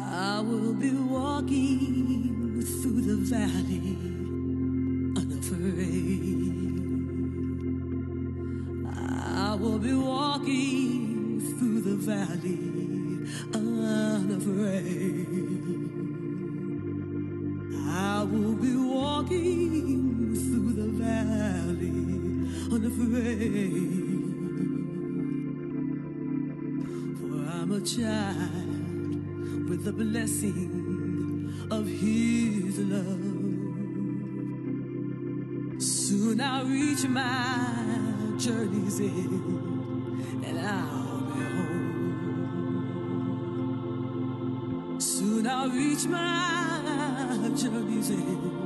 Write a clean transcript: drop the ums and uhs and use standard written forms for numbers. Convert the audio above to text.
I will be walking through the valley unafraid. I will be walking through the valley unafraid. I will be walking through the valley unafraid. For I'm a child with the blessing of His love. Soon I'll reach my journey's end, and I'll be home. Soon I'll reach my journey's end,